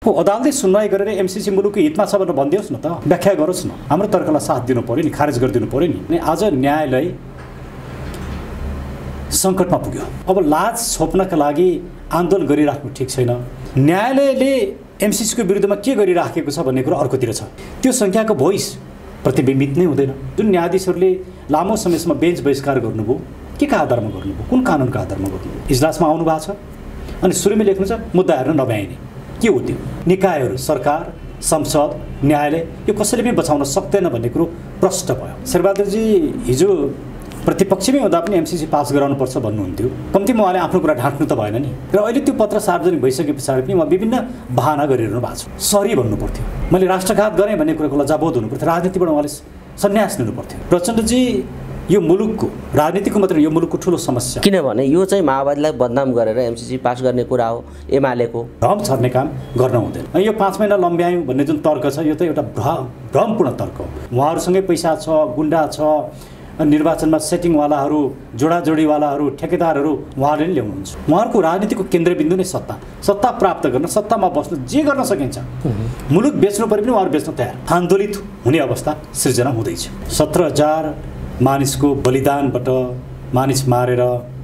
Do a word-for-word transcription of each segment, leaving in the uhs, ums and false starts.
हो अदालतले सुनवाई गरेर एमसीसी मुलुकको हितमा छ भनेर भनिदियोस् न त, व्याख्या गरोस् न। हाम्रो तर्कलाई साथ दिनु पर्यो नि, खारेज गरिदिनु पर्यो नि। अनि आज न्यायालय सङ्कटमा पुग्यो। अब लाज छोप्नका लागि आन्दोलन गरिराख्नु ठिक छैन। न्यायालयले एमसीसीको विरुद्धमा के गरिराखेको छ भन्ने कुरा अर्कोतिर छ। त्यो सङ्ख्याको भोइस प्रतिबिम्बित नै हुँदैन। जुन न्यायाधीशहरूले लामो समयसम्म बेन्च बहिष्कार गर्नुभयो, के का आधारमा गर्नुभयो, कुन कानुनका आधारमा गर्नुभयो? इजलासमा आउनु भएको छ अनि सुरुमै लेख्नु छ मुद्दा हेर्न नभ्याइने। के हो त्यो? निकायहरू, सरकार, संसद, न्यायालय यो कसैले पनि बचाउन सक्दैन भन्ने कुरो प्रष्ट भयो। शेरबहादुरजी हिजो प्रतिपक्षमै हुँदा पनि एमसीसी पास गराउनुपर्छ भन्नुहुन्थ्यो। कम्तीमा उहाँले आफ्नो कुरा ढाँट्नु त भएन नि। र अहिले त्यो पत्र सार्वजनिक भइसके पछाडि पनि उहाँ विभिन्न बहाना गरिरहनु भएको छ। सरी भन्नु पर्थ्यो, मैले राष्ट्रघात गरेँ भन्ने कुराको लज्जाबोध हुनु पर्थ्यो, राजनीतिबाट उहाँले सन्यास लिनु पर्थ्यो। प्रचण्डजी यो मुलुकको राजनीतिको मात्र यो मुलुकको ठुलो समस्या, किनभने यो चाहिँ माओवादीलाई बदनाम गरेर एमसीसी पास गर्ने कुरा हो। एमालेको भ्रम छर्ने काम गर्न हुँदैन। यो पाँच महिना लम्ब्यायौँ भन्ने जुन तर्क छ यो त एउटा भ्रम भ्रमपूर्ण तर्क हो। उहाँहरूसँगै पैसा छ, गुन्डा छ, निर्वाचनमा सेटिङवालाहरू, जोडाजोडीवालाहरू, ठेकेदारहरू उहाँले नै ल्याउनुहुन्छ। उहाँहरूको राजनीतिको केन्द्रबिन्दु नै सत्ता। सत्ता प्राप्त गर्न, सत्तामा बस्नु, जे गर्न सकिन्छ। मुलुक बेच्नु परे पनि उहाँहरू बेच्न तयार। आन्दोलित हुने अवस्था सृजना हुँदैछ। सत्र हजार मानिसको बलिदानबाट मानिस मारेर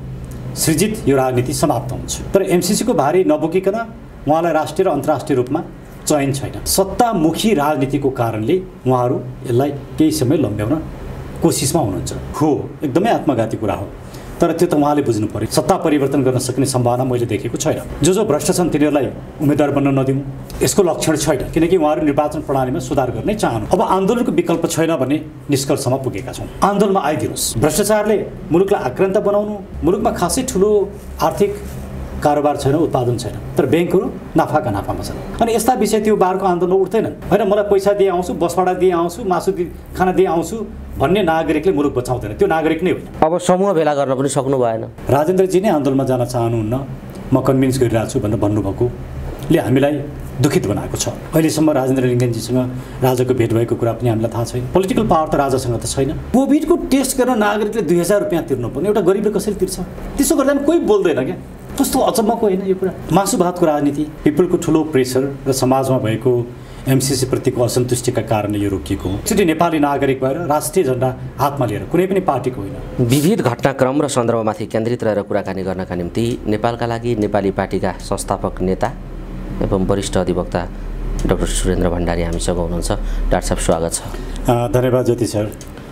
सृजित यो राजनीति समाप्त हुन्छ। तर एमसीसीको भारी नबोकिकन उहाँलाई राष्ट्रिय र अन्तर्राष्ट्रिय रूपमा चयन छैन। सत्तामुखी राजनीतिको कारणले उहाँहरू यसलाई केही समय लम्ब्याउन कोसिसमा हुनुहुन्छ। हो, एकदमै आत्मघाती कुरा हो। तर त्यो त उहाँले बुझ्नु पर्यो। सत्ता परिवर्तन गर्न सक्ने सम्भावना मैले देखेको छैन। जो जो भ्रष्ट छन् तिनीहरूलाई उम्मेदवार बन्न नदिउँ, यसको लक्षण छैन। किनकि उहाँहरू निर्वाचन प्रणालीमा सुधार गर्नै चाहनु। अब आन्दोलनको विकल्प छैन भन्ने निष्कर्षमा पुगेका छौँ। आन्दोलनमा आइदिनुहोस्। भ्रष्टाचारले मुलुकलाई आक्रान्त बनाउनु, मुलुकमा खासै ठुलो आर्थिक कारोबार छैन, उत्पादन छैन, तर ब्याङ्कहरू नाफाका नाफामा छन्। अनि यस्ता विषय त्यो बारको आन्दोलन उठ्दैनन्। होइन, मलाई पैसा दिए आउँछु, बस भाडा दिए आउँछु, मासु दि खाना दिए आउँछु भन्ने नागरिकले मुलुक बचाउँदैन। त्यो नागरिक नै होइन। अब समूह भेला गर्न पनि सक्नु भएन। राजेन्द्रजी नै आन्दोलनमा जान चाहनुहुन्न, म कन्भिन्स गरिरहेको छु भनेर भन्नुभएकोले हामीलाई दुखित बनाएको छ। अहिलेसम्म राजेन्द्र लिङ्गेनजीसँग राजाको भेट भएको कुरा पनि हामीलाई थाहा छैन। पोलिटिकल पावर त राजासँग त छैन। कोभिडको टेस्ट गर्न नागरिकले दुई हजार रुपियाँ तिर्नुपर्ने, एउटा गरिबले कसरी तिर्छ? त्यसो गर्दा पनि कोही बोल्दैन क्या। कस्तो अचम्मको होइन यो कुरा। मासु भातको राजनीति, पिपलको ठुलो प्रेसर र समाजमा भएको एमसीसी प्रतिको असन्तुष्टिका कारणले यो रोकिएको हो। एकचोटि नेपाली नागरिक भएर राष्ट्रिय झन्डा हातमा लिएर, कुनै पनि पार्टीको होइन। विविध घटनाक्रम र सन्दर्भमाथि केन्द्रित रहेर कुराकानी गर्नका निम्ति नेपालका लागि नेपाली पार्टीका संस्थापक नेता एवं वरिष्ठ अधिवक्ता डाक्टर सुरेन्द्र भण्डारी हामीसँग हुनुहुन्छ। डाक्टर साहब स्वागत छ। धन्यवाद ज्योति सर।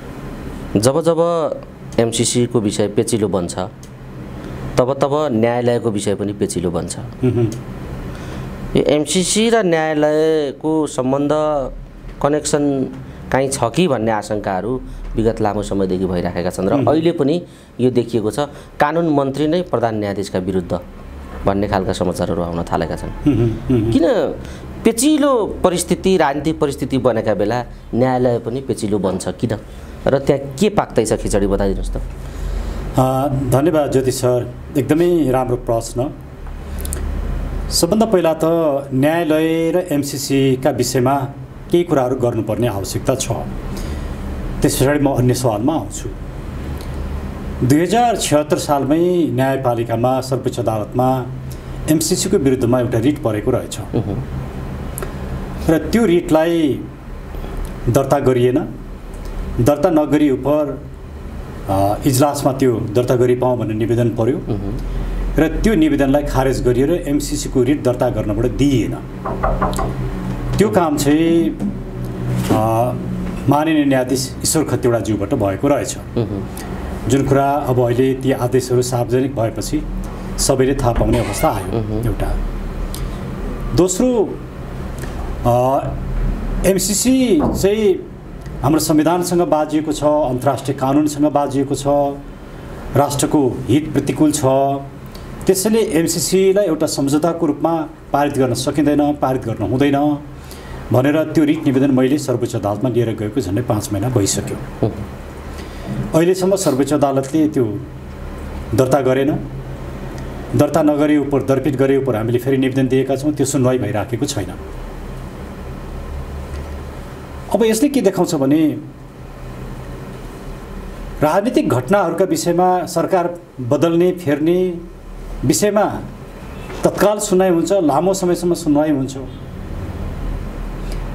जब जब एमसीसीको विषय पेचिलो बन्छ तब तब न्यायालयको विषय पनि पेचिलो बन्छ। यो एमसीसी र न्यायालयको सम्बन्ध कनेक्सन काहीँ छ कि भन्ने आशंकाहरू विगत लामो समयदेखि भइराखेका छन् र अहिले पनि यो देखिएको छ कानुन मन्त्री नै प्रधान न्यायाधीशका विरुद्ध भन्ने खालका समाचारहरू आउन थालेका छन्। किन पेचिलो परिस्थिति, राजनीतिक परिस्थिति बनेका बेला न्यायालय पनि पेचिलो बन्छ किन, र त्यहाँ के पाक्दैछ खिचडी बताइदिनुहोस् त। धन्यवाद ज्योति सर, एकदमै राम्रो प्रश्न। सबभन्दा पहिला त न्यायालय र एमसीसीका विषयमा केही कुराहरू गर्नुपर्ने आवश्यकता छ। त्यस पछाडि म अन्य सवालमा आउँछु। दुई हजार छिहत्तर सालमै न्यायपालिकामा सर्वोच्च अदालतमा एमसीसीको विरुद्धमा एउटा रिट परेको रहेछ र त्यो रिटलाई दर्ता गरिएन। दर्ता नगरी उप इजलासमा त्यो दर्ता गरिपाउँ भन्ने निवेदन पर्यो र त्यो निवेदनलाई खारेज गरियो र एमसीसीको रिट दर्ता गर्नबाट दिइएन। त्यो काम चाहिँ माननीय न्यायाधीश ईश्वर खतिवडाज्यूबाट भएको रहेछ। जुन कुरा अब अहिले ती आदेशहरू सार्वजनिक भएपछि सबैले थाहा पाउने अवस्था आयो एउटा। दोस्रो, एमसीसी चाहिँ हाम्रो संविधानसँग बाजिएको छ, अन्तर्राष्ट्रिय कानुनसँग बाजिएको छ, राष्ट्रको हित प्रतिकूल छ। त्यसैले एमसीसीलाई एउटा सम्झौताको रूपमा पारित गर्न सकिँदैन, पारित गर्न हुँदैन भनेर त्यो रिट निवेदन मैले सर्वोच्च अदालतमा लिएर गएको झन्डै पाँच महिना भइसक्यो। अहिलेसम्म सर्वोच्च अदालतले त्यो दर्ता गरेन। दर्ता नगरे उप दर्पित गरे उप हामीले फेरि निवेदन दिएका छौँ, त्यो सुनवाई भइराखेको छैन। अब यसले के देखाउँछ भने राजनीतिक घटनाहरूका विषयमा सरकार बदल्ने फेर्ने विषयमा तत्काल सुनवाई हुन्छ, लामो समयसम्म सुनवाई हुन्छ।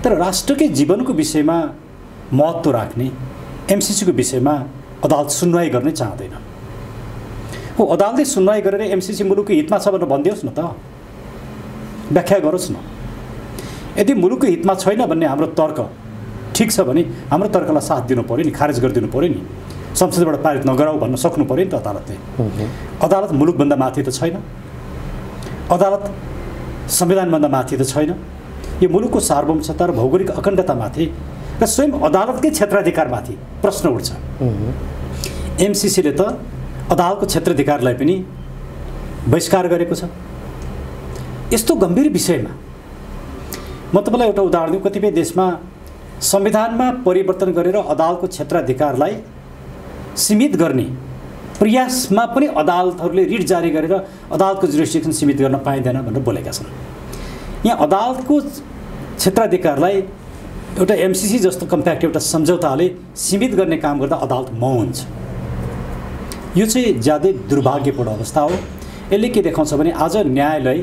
तर राष्ट्रकै जीवनको विषयमा महत्त्व राख्ने एमसीसीको विषयमा अदालत सुनवाई गर्ने चाहँदैन। हो अदालतले सुनवाई गरेर एमसीसी मुलुकको हितमा छ भनेर भनिदियोस् न त, व्याख्या गरोस् न। यदि मुलुकको हितमा छैन भन्ने हाम्रो तर्क ठिक छ भने हाम्रो तर्कलाई साथ दिनु पऱ्यो नि, खारेज गरिदिनु पऱ्यो नि, संसदबाट पारित नगराऊ भन्न सक्नु पऱ्यो नि त अदालतले। अदालत मुलुकभन्दा माथि त छैन, अदालत संविधानभन्दा माथि त छैन। यो मुलुकको सार्वभौमता र भौगोलिक अखण्डतामाथि र स्वयं अदालतकै क्षेत्राधिकारमाथि प्रश्न उठ्छ। एमसीसीले त अदालतको क्षेत्राधिकारलाई पनि बहिष्कार गरेको छ। यस्तो गम्भीर विषयमा म तपाईँलाई एउटा उदाहरण दिउँ। कतिपय देशमा संविधानमा परिवर्तन गरेर अदालतको क्षेत्राधिकारलाई सीमित गर्ने प्रयासमा पनि अदालतहरूले रिट जारी गरेर अदालतको जुरिस्डिक्सन सीमित गर्न पाइँदैन भनेर बोलेका छन्। यहाँ अदालतको क्षेत्राधिकारलाई एउटा एमसीसी जस्तो कम्प्याक्ट एउटा सम्झौताले सीमित गर्ने काम गर्दा अदालत मौन छ। यो चाहिँ ज्यादै दुर्भाग्यपूर्ण अवस्था हो। यसले के देखाउँछ भने आज न्यायालय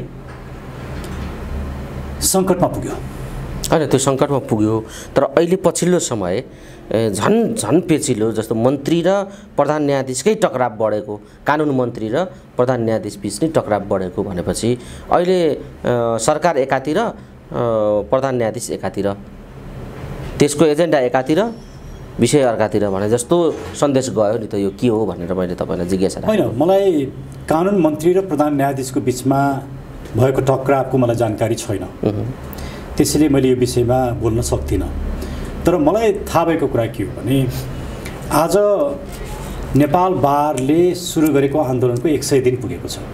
सङ्कटमा पुग्यो। होइन, त्यो सङ्कटमा पुग्यो, तर अहिले पछिल्लो समय झन् झन् पेचिलो जस्तो मन्त्री र प्रधान न्यायाधीशकै टकराव बढेको, कानुन मन्त्री र प्रधान न्यायाधीश बिच नै टकराव बढेको भनेपछि अहिले सरकार एकातिर, प्रधान न्यायाधीश एकातिर, त्यसको एजेन्डा एकातिर, विषय अर्कातिर भने जस्तो सन्देश गयो नि त। यो के हो भनेर मैले तपाईँलाई जिज्ञासा राखेँ। होइन, मलाई कानुन मन्त्री र प्रधान न्यायाधीशको बिचमा भएको टकरावको मलाई जानकारी छैन, त्यसैले मैले यो विषयमा बोल्न सक्दिनँ। तर मलाई थाहा भएको कुरा के हो भने आज नेपाल बारले सुरु गरेको आन्दोलनको एक सय दिन पुगेको छ।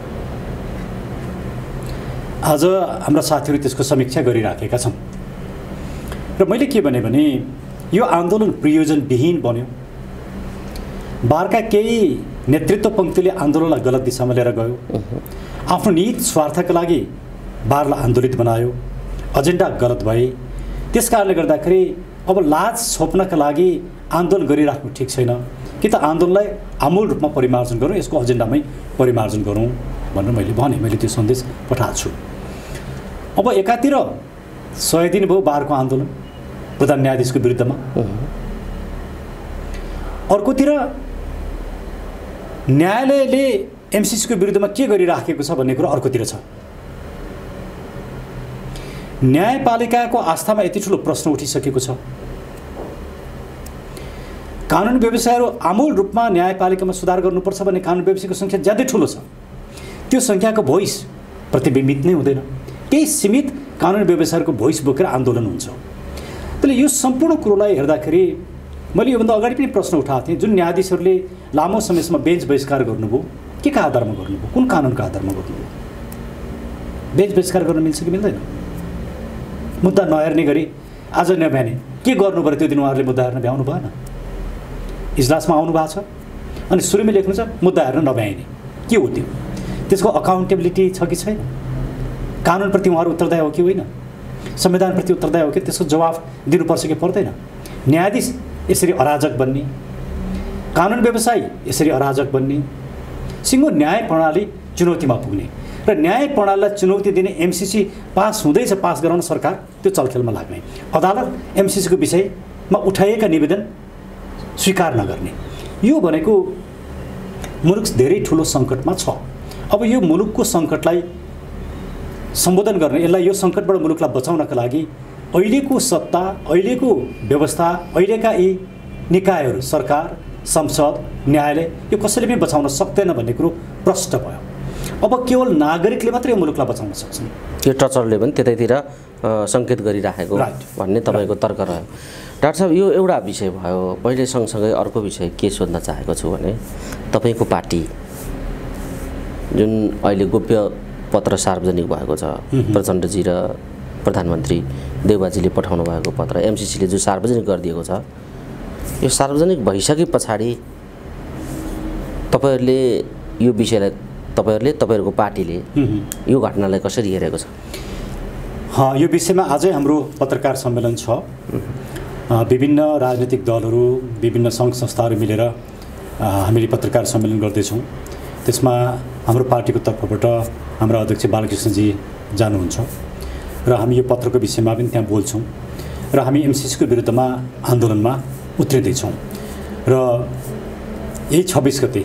आज हाम्रा साथीहरू त्यसको समीक्षा गरिराखेका छन् र मैले के भने भने यो आन्दोलन प्रयोजनविहीन बन्यो। बारका केही नेतृत्व पङ्क्तिले आन्दोलनलाई गलत दिशामा लिएर गयो, आफ्नो निहित स्वार्थका लागि बारलाई आन्दोलित बनायो, एजेन्डा गलत भए। त्यस कारणले गर्दाखेरि अब लाज छोप्नका लागि आन्दोलन गरिराख्नु ठिक छैन। कि त आन्दोलनलाई आमूल रूपमा परिमार्जन गरौँ, यसको एजेन्डामै परिमार्जन गरौँ भनेर मैले भने, मैले त्यो सन्देश पठाएको छु। अब एकातिर सय दिन भयो बारको आन्दोलन प्रधान न्यायाधीशको विरुद्धमा, अर्कोतिर न्यायालयले एमसीसीको विरुद्धमा के गरिराखेको छ भन्ने कुरा अर्कोतिर छ। न्यायपालिकाको आस्थामा यति ठुलो प्रश्न उठिसकेको छ। कानुन व्यवसायहरू आमूल रूपमा न्यायपालिकामा सुधार गर्नुपर्छ भन्ने कानुन व्यवसायको सङ्ख्या ज्यादै ठुलो छ। त्यो सङ्ख्याको भोइस प्रतिबिम्बित नै हुँदैन, त्यही सीमित कानुन व्यवसायको भोइस बोकेर आन्दोलन हुन्छ। त्यसले यो सम्पूर्ण कुरोलाई हेर्दाखेरि मैले योभन्दा अगाडि पनि प्रश्न उठाएको थिएँ, जुन न्यायाधीशहरूले लामो समयसम्म बेन्च बहिष्कार गर्नुभयो, के का आधारमा गर्नुभयो, कुन कानुनका आधारमा गर्नुभयो? बेन्च बहिष्कार गर्न मिल्छ कि मिल्दैन? मुद्दा नहेर्ने गरी आज नभ्याने के गर्नु पऱ्यो? त्यो दिन उहाँहरूले मुद्दा हेर्न भ्याउनु भएन। इजलासमा आउनु भएको छ अनि सुरुमै लेख्नु छ मुद्दा हेर्न नभ्याइने, के हो त्यो? त्यसको अकाउन्टेबिलिटी छ कि छैन? कानुनप्रति उहाँहरू उत्तरदायी हो कि होइन? संविधानप्रति उत्तरदायी हो कि? त्यसको जवाफ दिनुपर्छ कि पर्दैन? न्यायाधीश यसरी अराजक बन्ने, कानुन व्यवसायी यसरी अराजक बन्ने, सिङ्गो न्याय प्रणाली चुनौतीमा पुग्ने र न्याय प्रणालीलाई चुनौती दिने एमसीसी पास हुँदैछ, पास गराउन सरकार त्यो चलखेलमा लाग्ने, अदालत एमसीसीको विषयमा उठाइएका निवेदन स्वीकार नगर्ने, यो भनेको मुलुक धेरै ठुलो सङ्कटमा छ। अब यो मुलुकको सङ्कटलाई सम्बोधन गर्ने, यसलाई यो सङ्कटबाट मुलुकलाई बचाउनका लागि अहिलेको सत्ता, अहिलेको व्यवस्था, अहिलेका यी निकायहरू, सरकार, संसद, न्यायालय, यो कसैले पनि बचाउन सक्दैन भन्ने कुरो प्रष्ट भयो। अब केवल नागरिकले मात्रै यो मुलुकलाई बचाउन सक्छन्। यो टचरले पनि त्यतैतिर सङ्केत गरिराखेको भन्ने तपाईँको तर्क रह्यो। डाक्टर साहब, यो एउटा विषय भयो। मैले सँगसँगै अर्को विषय के सोध्न चाहेको छु भने तपाईँको पार्टी जुन अहिले गोप्य पत्र सार्वजनिक भएको छ, प्रचण्डजी र प्रधानमन्त्री देउबाजीले पठाउनु भएको पत्र एमसीसीले जो सार्वजनिक गरिदिएको छ, यो सार्वजनिक भइसके पछाडि तपाईँहरूले यो विषयलाई, तपाईँहरूले तपाईँहरूको पार्टीले यो घटनालाई कसरी हेरेको छ? यो विषयमा आजै हाम्रो पत्रकार सम्मेलन छ। विभिन्न राजनीतिक दलहरू, विभिन्न सङ्घ संस्थाहरू मिलेर हामीले पत्रकार सम्मेलन गर्दैछौँ। त्यसमा हाम्रो पार्टीको तर्फबाट हाम्रा अध्यक्ष बालकृष्णजी जानुहुन्छ र हामी यो पत्रको विषयमा पनि त्यहाँ बोल्छौँ। र हामी एमसिसीको विरुद्धमा आन्दोलनमा उत्रिँदैछौँ र यही छब्बिस गते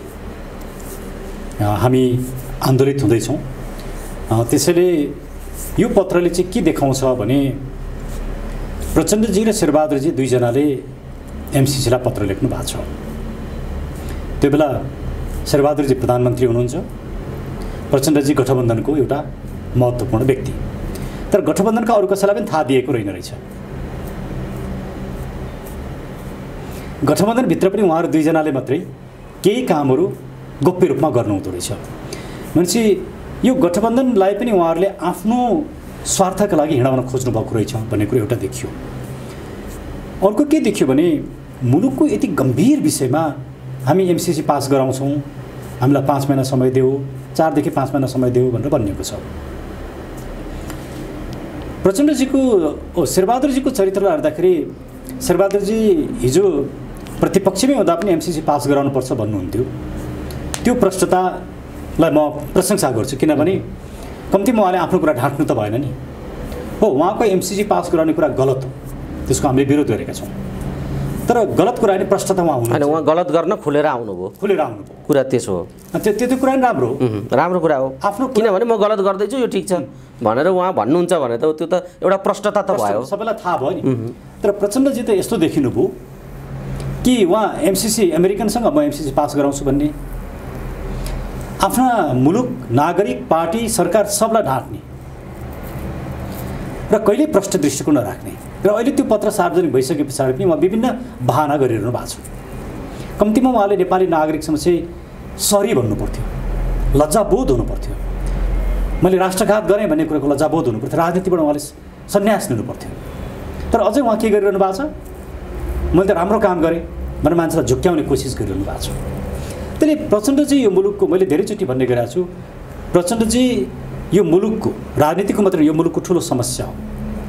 हामी आन्दोलित हुँदैछौँ। त्यसैले यो पत्रले चाहिँ के देखाउँछ भने प्रचण्डजी र शेरबहादुरजी दुईजनाले एमसिसीलाई पत्र लेख्नु भएको छ। त्यो बेला शेरबहादुरजी प्रधानमन्त्री हुनुहुन्छ, प्रचण्डजी गठबन्धनको एउटा महत्त्वपूर्ण व्यक्ति। तर गठबन्धनका अरू कसैलाई पनि थाहा दिएको रहेन रहेछ। गठबन्धनभित्र पनि उहाँहरू दुईजनाले मात्रै केही कामहरू गोप्य रूपमा गर्नुहुँदो रहेछ। भनेपछि यो गठबन्धनलाई पनि उहाँहरूले आफ्नो स्वार्थका लागि हिँडाउन खोज्नु भएको रहेछ भन्ने कुरो एउटा देखियो। अर्को के देखियो भने मुलुकको यति गम्भीर विषयमा हामी एमसिसी पास गराउँछौँ, हामीलाई पाँच महिना समय देऊ, चारदेखि पाँच महिना समय देऊ भनेर भनिएको छ। प्रचण्डजीको शेरबहादुरजीको चरित्रलाई हेर्दाखेरि शेरबहादुरजी हिजो प्रतिपक्षमै हुँदा पनि एमसिसी पास गराउनुपर्छ भन्नुहुन्थ्यो। त्यो प्रष्टतालाई म प्रशंसा गर्छु, किनभने कम्तीमा उहाँले आफ्नो कुरा ढाँट्नु त भएन नि। हो, उहाँको एमसिसी पास गराउने कुरा गलत हो, त्यसको हामीले विरोध गरेका छौँ। तर गलत कुरा नि प्रष्टता उहाँ हुनु होइन, उहाँ गलत गर्न खुलेर आउनुभयो, खुलेर आउनुभयो कुरा त्यसो हो। त्यो त्यो कुरा नि राम्रो हो, राम्रो कुरा हो आफ्नो, किनभने म गलत गर्दैछु यो ठिक छ भनेर उहाँ भन्नुहुन्छ भने त त्यो त एउटा प्रष्टता त भयो, सबैलाई थाहा भयो नि। तर प्रचण्डजी त यस्तो देखिनुभयो कि उहाँ एमसिसी अमेरिकनसँग म एमसिसी पास गराउँछु भन्ने, आफ्ना मुलुक, नागरिक, पार्टी, सरकार सबलाई ढाँट्ने र कहिले प्रष्ट दृष्टिकोण नराख्ने। र अहिले त्यो पत्र सार्वजनिक भइसके पछाडि पनि उहाँ विभिन्न बहाना गरिरहनु भएको छ। कम्तीमा उहाँले नेपाली नागरिकसँग चाहिँ सरी भन्नु पर्थ्यो, लज्जाबोध हुनु पर्थ्यो। मैले राष्ट्रघात गरेँ भन्ने कुराको लज्जाबोध हुनु पर्थ्यो, राजनीतिबाट उहाँले सन्यास लिनु पर्थ्यो। तर अझै उहाँ के गरिरहनु भएको छ, मैले त राम्रो काम गरेँ भनेर मान्छेलाई झुक्क्याउने कोसिस गरिरहनु भएको छ। त्यसले प्रचण्डजी यो मुलुकको, मैले धेरैचोटि भन्ने गरेको छु, प्रचण्डजी यो मुलुकको, राजनीतिको मात्र यो मुलुकको ठुलो समस्या हो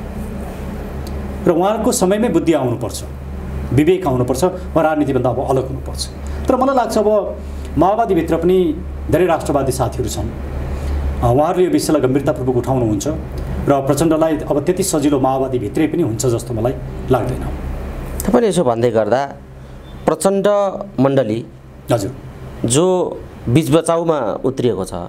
र उहाँको समयमै बुद्धि आउनुपर्छ, विवेक आउनुपर्छ, उहाँ राजनीतिभन्दा अब अलग हुनुपर्छ। तर मलाई लाग्छ अब माओवादीभित्र पनि धेरै राष्ट्रवादी साथीहरू छन्, उहाँहरूले यो विषयलाई गम्भीरतापूर्वक उठाउनुहुन्छ र प्रचण्डलाई अब त्यति सजिलो माओवादीभित्रै पनि हुन्छ जस्तो मलाई लाग्दैन। तपाईँले यसो भन्दै गर्दा प्रचण्ड मण्डली हजुर जो बिच बचाउमा उत्रिएको छ,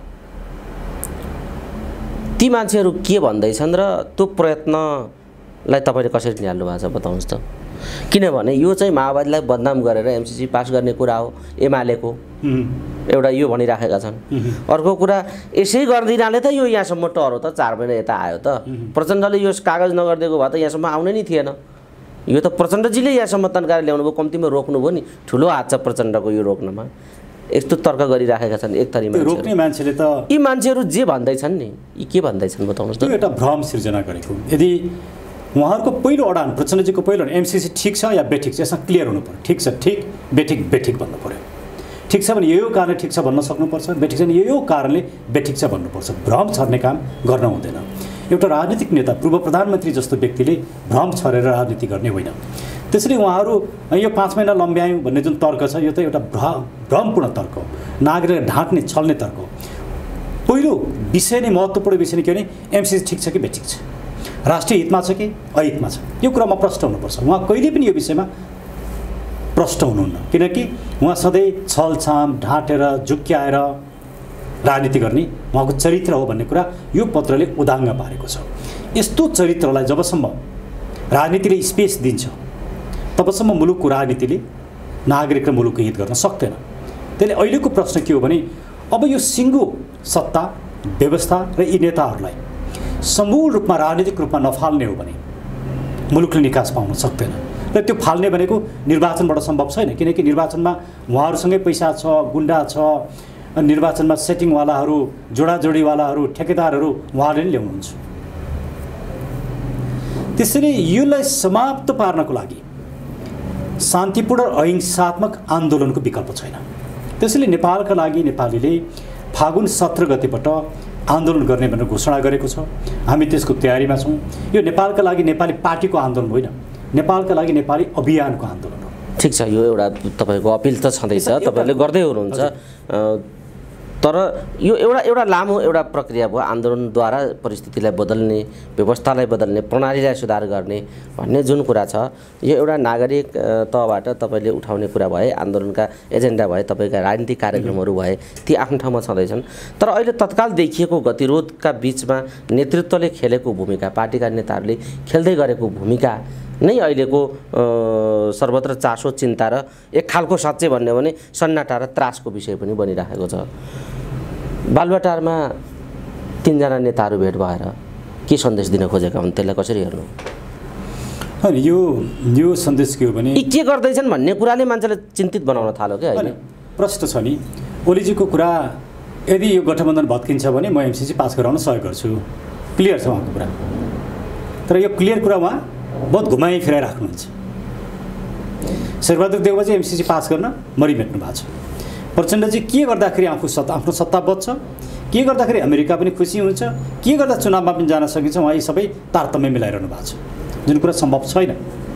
ती मान्छेहरू के भन्दैछन् र त्यो प्रयत्नलाई तपाईँले कसरी निहाल्नु भएको छ बताउनुहोस् त। किनभने यो चाहिँ माओवादीलाई बदनाम गरेर एमसिसी पास गर्ने कुरा हो एमालेको एउटा यो भनिराखेका छन्। अर्को कुरा यसै गर्दिनाले त यो यहाँसम्म टरो त चार महिना यता आयो त, प्रचण्डले यो कागज नगरिदिएको भए त यहाँसम्म आउनै नि थिएन। यो त प्रचण्डजीले यहाँसम्म तन्काएर ल्याउनु भयो, कम्तीमा रोक्नुभयो नि, ठुलो हात छ प्रचण्डको यो रोक्नमा। यस्तो तर्क गरिराखेका छन् एक थरी मान्छे, रोक्ने मान्छेले त यी मान्छेहरू जे भन्दैछन् नि, यी के भन्दैछन् बताउनुहोस् त। त्यो एउटा भ्रम सिर्जना गरेको। यदि उहाँहरूको पहिलो अडान, प्रचण्डजीको पहिलो एमसिसी ठिक छ या बेठिक छ, यसमा क्लियर हुनु पर्यो। ठिक छ ठिक, बेठिक बेठिक भन्नु पर्यो। ठिक छ भने यो यो कारणले ठिक छ भन्न सक्नुपर्छ, बेठिक छ भने यो यो कारणले बेठिक छ भन्नुपर्छ। भ्रम छर्ने काम गर्न हुँदैन। एउटा राजनीतिक नेता, पूर्व प्रधानमन्त्री जस्तो व्यक्तिले भ्रम छरेर राजनीति गर्ने होइन। त्यसैले उहाँहरू यो पाँच महिना लम्ब्यायौँ भन्ने जुन तर्क छ, यो त एउटा भ्रम भ्रमपूर्ण तर्क हो, नागरिकलाई ढाँट्ने छल्ने तर्क हो। पहिलो विषय नै, महत्त्वपूर्ण विषय नै के भने एमसिसी ठिक छ कि बेठिक छ, राष्ट्रिय हितमा छ कि अहितमा छ, यो कुरामा प्रष्ट हुनुपर्छ। उहाँ कहिले पनि यो विषयमा प्रष्ट हुनुहुन्न, किनकि उहाँ सधैँ छलछाम, ढाँटेर, झुक्क्याएर राजनीति गर्ने उहाँको चरित्र हो भन्ने कुरा यो पत्रले उदाङ्ग पारेको छ। यस्तो चरित्रलाई जबसम्म राजनीतिले स्पेस दिन्छ तबसम्म मुलुकको राजनीतिले नागरिक र मुलुकको हित गर्न सक्दैन। त्यसले अहिलेको प्रश्न के हो भने अब यो सिङ्गो सत्ता व्यवस्था र यी नेताहरूलाई समूल रूपमा राजनीतिक रूपमा नफाल्ने हो भने मुलुकले निकास पाउन सक्दैन। र त्यो फाल्ने भनेको निर्वाचनबाट सम्भव छैन, किनकि निर्वाचनमा उहाँहरूसँगै पैसा छ, गुन्डा छ, निर्वाचनमा सेटिङवालाहरू, जोडाजोडीवालाहरू, ठेकेदारहरू उहाँले नै ल्याउनुहुन्छ। त्यसैले यसलाई समाप्त पार्नको लागि शान्तिपूर्ण अहिंसात्मक आन्दोलनको विकल्प छैन। त्यसैले नेपालका लागि नेपालीले फागुन सत्र गतेबाट आन्दोलन गर्ने भनेर घोषणा गरेको छ। हामी त्यसको तयारीमा छौँ। यो नेपालका लागि नेपाली पार्टीको आन्दोलन होइन, नेपालका लागि नेपाली अभियानको आन्दोलन हो। ठिक छ, यो एउटा तपाईँको अपिल त छँदैछ, तपाईँले गर्दै हुनुहुन्छ। तर यो एउटा एउटा लामो एउटा प्रक्रिया भयो, आन्दोलनद्वारा परिस्थितिलाई बदल्ने, व्यवस्थालाई बदल्ने, प्रणालीलाई सुधार गर्ने भन्ने जुन कुरा छ, यो एउटा नागरिक तहबाट तपाईँले उठाउने कुरा भए, आन्दोलनका एजेन्डा भए, तपाईँका राजनीतिक कार्यक्रमहरू भए, ती आफ्नो ठाउँमा छँदैछन्। तर अहिले तत्काल देखिएको गतिरोधका बिचमा नेतृत्वले खेलेको भूमिका, पार्टीका नेताहरूले खेल्दै गरेको भूमिका नै अहिलेको सर्वत्र चासो, चिन्ता र एक खालको साँच्चै भन्यो भने सन्नाटा र त्रासको विषय पनि बनिरहेको छ। बालुवाटारमा तीनजना नेताहरू भेट भएर के सन्देश दिन खोजेका हुन्, त्यसलाई कसरी हेर्नु? अनि यो यो सन्देश के हो भने यी के गर्दैछन् भन्ने कुराले मान्छेले चिन्तित बनाउन थाल्यो क्या। होइन, प्रश्न छ नि, ओलीजीको कुरा यदि यो गठबन्धन भत्किन्छ भने म एमसिसी पास गराउन सहयोग गर्छु, क्लियर छ उहाँको कुरा। तर यो क्लियर कुरा उहाँ बहुत घुमाइ फिराइ राख्नुहुन्छ। शेरबहादुर देउवाजी एमसिसी पास गर्न मरिमेट्नु भएको छ। प्रचण्डजी के गर्दाखेरि आफू सत्ता आफ्नो सत्ता बच्छ, के गर्दाखेरि अमेरिका पनि खुसी हुन्छ, के गर्दा चुनावमा पनि जान सकिन्छ, उहाँ यी सबै तारतम्य मिलाइरहनु भएको छ, जुन कुरा सम्भव छैन।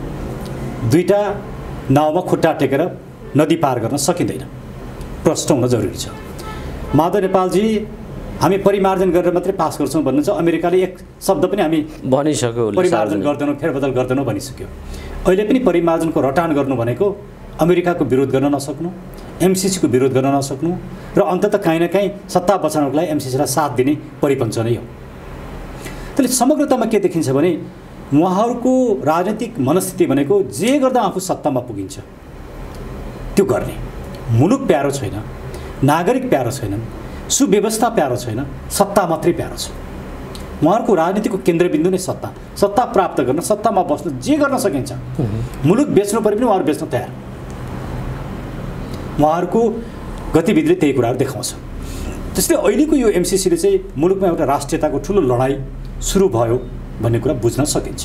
दुईटा नाउँमा खुट्टा टेकेर नदी पार गर्न सकिँदैन, प्रष्ट हुन जरुरी छ। माधव नेपालजी हामी परिमार्जन गरेर मात्रै पास गर्छौँ भन्नुहुन्छ, अमेरिकाले एक शब्द पनि हामी भनिसक्यो, परिमार्जन गर्दैनौँ, फेरबदल गर्दैनौँ भनिसक्यो। अहिले पनि परिमार्जनको रटान गर्नु भनेको अमेरिकाको विरोध गर्न नसक्नु, एमसिसीको विरोध गर्न नसक्नु र अन्ततः काहीँ न काहीँ सत्ता बचाउनको लागि एमसिसीलाई साथ दिने परिपञ्च नै हो। त्यसले समग्रतामा के देखिन्छ भने उहाँहरूको राजनीतिक मनस्थिति भनेको जे गर्दा आफू सत्तामा पुगिन्छ त्यो गर्ने। मुलुक प्यारो छैन, नागरिक प्यारो छैनन्, सुव्यवस्था प्यारो छैन, सत्ता मात्रै प्यारो छ। उहाँहरूको राजनीतिको केन्द्रबिन्दु नै सत्ता, सत्ता प्राप्त गर्न, सत्तामा बस्नु, जे गर्न सकिन्छ। मुलुक बेच्नु परे पनि उहाँहरू बेच्न तयार। उहाँहरूको गतिविधिले त्यही कुराहरू देखाउँछ। त्यस्तै अहिलेको यो एमसिसीले चाहिँ मुलुकमा एउटा राष्ट्रियताको ठुलो लडाइँ सुरु भयो भन्ने कुरा बुझ्न सकिन्छ।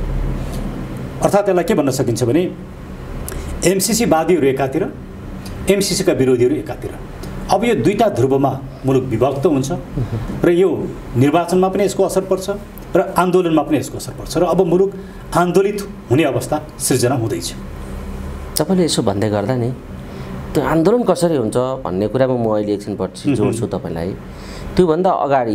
अर्थात् यसलाई के भन्न सकिन्छ भने एमसिसीवादीहरू एकातिर, एमसिसीका विरोधीहरू एकातिर। अब यो दुईटा ध्रुवमा मुलुक विभक्त हुन्छ र यो निर्वाचनमा पनि यसको असर पर्छ र आन्दोलनमा पनि यसको असर पर्छ र अब मुलुक आन्दोलित हुने अवस्था सृजना हुँदैछ। तपाईँले यसो भन्दै गर्दा नि त्यो आन्दोलन कसरी हुन्छ भन्ने कुरामा म अहिले एकछिनपछि जोड्छु तपाईँलाई। त्योभन्दा अगाडि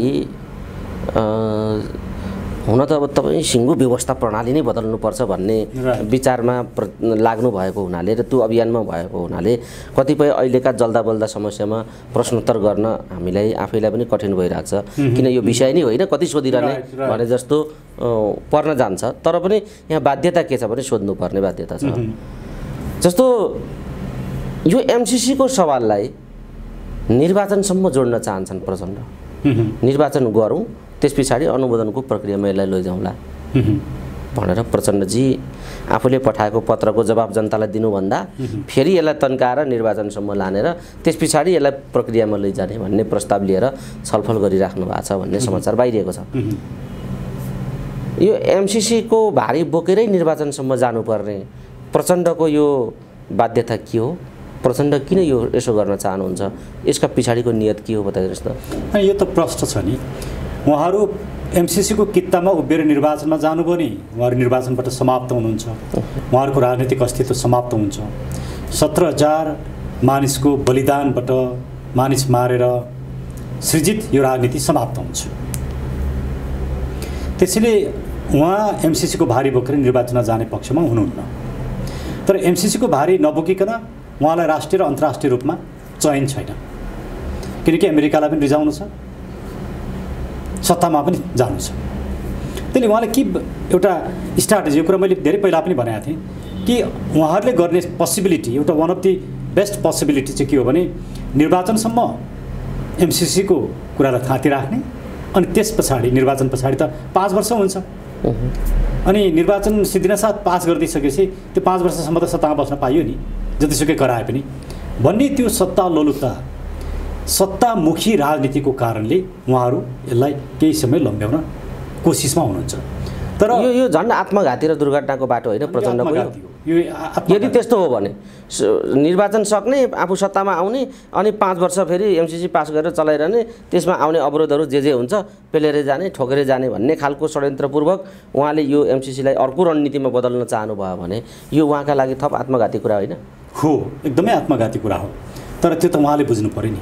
हुन त अब तपाईँ सिङ्गो व्यवस्था प्रणाली नै बदल्नुपर्छ भन्ने विचारमा लाग्नु भएको हुनाले र त्यो अभियानमा भएको हुनाले कतिपय अहिलेका जल्दा बल्दा समस्यामा प्रश्नोत्तर गर्न हामीलाई आफैलाई पनि कठिन भइरहेको छ, किन यो विषय नै होइन, कति सोधिरहने भने जस्तो पर्न जान्छ। तर पनि यहाँ बाध्यता के छ भने सोध्नुपर्ने बाध्यता छ। जस्तो यो एमसिसीको सवाललाई निर्वाचनसम्म जोड्न चाहन्छन् प्रचण्ड। निर्वाचन गरौँ, त्यस पछाडि अनुमोदनको प्रक्रियामा यसलाई लैजाउँला भनेर प्रचण्डजी आफूले पठाएको पत्रको जवाब जनतालाई दिनुभन्दा फेरि यसलाई तन्काएर निर्वाचनसम्म लानेर त्यस पछाडि यसलाई प्रक्रियामा लैजाने भन्ने प्रस्ताव लिएर छलफल गरिराख्नु भएको छ भन्ने समाचार बाहिरिएको छ। यो एमसिसीको भारी बोकेरै निर्वाचनसम्म जानुपर्ने प्रचण्डको यो बाध्यता के हो? प्रचण्ड किन यो यसो गर्न चाहनुहुन्छ? यसका पछाडिको नियत के हो बताइदिनुहोस् त। यो त प्रश्न छ नि, उहाँहरू एमसिसीको कित्तामा उभिएर निर्वाचनमा जानुभयो नि, उहाँहरू निर्वाचनबाट समाप्त हुनुहुन्छ, उहाँहरूको राजनीतिक अस्तित्व समाप्त हुन्छ। सत्र हजार मानिसको बलिदानबाट मानिस मारेर सृजित यो राजनीति समाप्त हुन्छ। त्यसैले उहाँ एमसिसीको भारी बोकेर निर्वाचनमा जाने पक्षमा हुनुहुन्न। तर एमसिसीको भारी नबोकिकन उहाँलाई राष्ट्रिय र अन्तर्राष्ट्रिय रूपमा चयन छैन, किनकि अमेरिकालाई पनि रिजाउनु छ, सत्तामा पनि जानु छ। त्यसले उहाँले के एउटा स्ट्राटेजी, यो कुरा मैले धेरै पहिला पनि भनेको थिएँ कि उहाँहरूले गर्ने पोसिबिलिटी, एउटा one of the best possibility चाहिँ के हो भने निर्वाचनसम्म एमसिसीको कुरालाई थाँती राख्ने, अनि त्यस पछाडि निर्वाचन पछाडि त पाँच वर्ष हुन्छ, अनि निर्वाचन सिद्धिनासाथ पास गरिदिइसकेपछि त्यो पाँच वर्षसम्म त सत्तामा बस्न पाइयो नि, जतिसुकै गराए पनि भन्ने त्यो सत्ता लोलुपता, सत्तामुखी राजनीतिको कारणले उहाँहरू यसलाई केही समय लम्ब्याउन कोसिसमा हुनुहुन्छ। तर यो यो झन् आत्मघाती र दुर्घटनाको बाटो होइन प्रचण्डको। यो यदि त्यस्तो हो भने निर्वाचन सक्ने, आफू सत्तामा आउने, अनि पाँच वर्ष फेरि एमसिसी पास गरेर चलाइरहने, त्यसमा आउने अवरोधहरू जे जे हुन्छ पेलेरै जाने, ठोकेरै जाने भन्ने खालको षड्यन्त्रपूर्वक उहाँले यो एमसिसीलाई अर्को रणनीतिमा बदल्न चाहनुभयो भने यो उहाँका लागि थप आत्मघाती कुरा होइन? हो, एकदमै आत्मघाती कुरा हो। तर त्यो त उहाँले बुझ्नु पर्यो नि,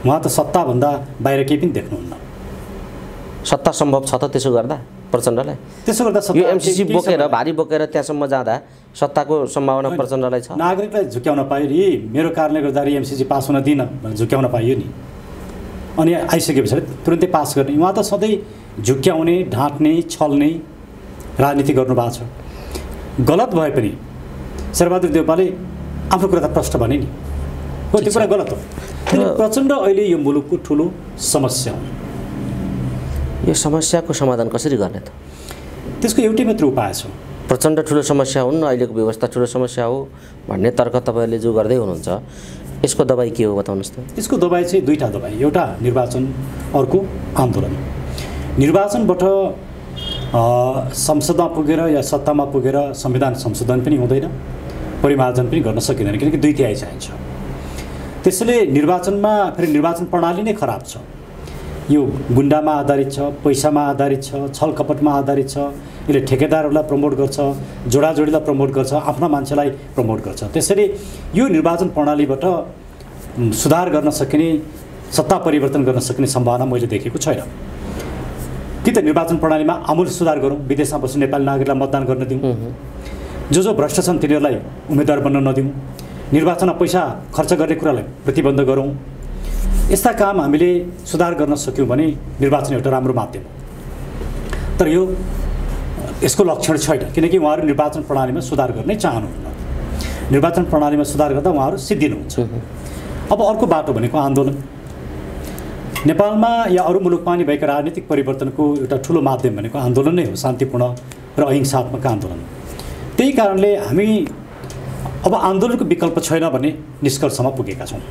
उहाँ त सत्ताभन्दा बाहिर केही पनि देख्नुहुन्न। सत्ता सम्भव छ त त्यसो गर्दा प्रचण्डलाई? त्यसो गर्दा यो एमसीसी बोकेर भारी बोकेर त्यहाँसम्म जाँदा सत्ताको सम्भावना प्रचण्डलाई छ? नागरिकलाई झुक्याउन पायो नि, मेरो कारणले गर्दाखेरि एमसीसी पास हुन दिन भनेर झुक्याउन पाइयो नि। अनि आइसके पछाडि तुरुन्तै पास गर्ने। उहाँ त सधैँ झुक्याउने, ढाँट्ने, छल्ने राजनीति गर्नुभएको छ। गलत भए पनि शेरबहादुर देउपाले आफ्नो कुरा त प्रष्ट भने नि, हो त्यो कुरा गलत हो। प्रचण्ड अहिले यो मुलुकको ठुलो समस्या हो। यो समस्याको समाधान कसरी गर्ने त? त्यसको एउटै मात्र उपाय छ। प्रचण्ड ठुलो समस्या हुन्, अहिलेको व्यवस्था ठुलो समस्या हो भन्ने तर्क तपाईँहरूले जो गर्दै हुनुहुन्छ, यसको दबाई के हो बताउनुहोस् त? यसको दबाई चाहिँ दुईवटा दबाई, एउटा निर्वाचन, अर्को आन्दोलन। निर्वाचनबाट संसदमा पुगेर या सत्तामा पुगेर संविधान संशोधन पनि हुँदैन, परिमार्जन पनि गर्न सकिँदैन, किनकि दुई तिहाई चाहिन्छ। त्यसैले निर्वाचनमा फेरि निर्वाचन प्रणाली नै खराब छ। यो गुन्डामा आधारित छ, पैसामा आधारित छ, छलकपटमा आधारित छ। यसले ठेकेदारहरूलाई प्रमोट गर्छ, जोडाजोडीलाई प्रमोट गर्छ, आफ्ना मान्छेलाई प्रमोट गर्छ। त्यसैले यो निर्वाचन प्रणालीबाट सुधार गर्न सकिने, सत्ता परिवर्तन गर्न सकिने सम्भावना मैले देखेको छैन। कि त निर्वाचन प्रणालीमा आमूल सुधार गरौँ, विदेशमा बस्ने नेपाली नागरिकलाई मतदान गर्न दिउँ, जो जो भ्रष्ट छन् तिनीहरूलाई उम्मेदवार बन्न नदिउँ, निर्वाचनमा पैसा खर्च गर्ने कुरालाई प्रतिबन्ध गरौँ। यस्ता काम हामीले सुधार गर्न सक्यौँ भने निर्वाचन एउटा राम्रो माध्यम हो। तर यो यसको लक्षण छैन, किनकि उहाँहरू निर्वाचन प्रणालीमा सुधार गर्नै चाहनुहुन्न। निर्वाचन प्रणालीमा सुधार गर्दा उहाँहरू सिद्धिनुहुन्छ। अब अर्को बाटो भनेको आन्दोलन। नेपालमा या अरू मुलुकमा नि भएका राजनीतिक परिवर्तनको एउटा ठुलो माध्यम भनेको आन्दोलन नै हो, शान्तिपूर्ण र अहिंसात्मक आन्दोलन। त्यही कारणले हामी अब आन्दोलनको विकल्प छैन भन्ने निष्कर्षमा पुगेका छौँ।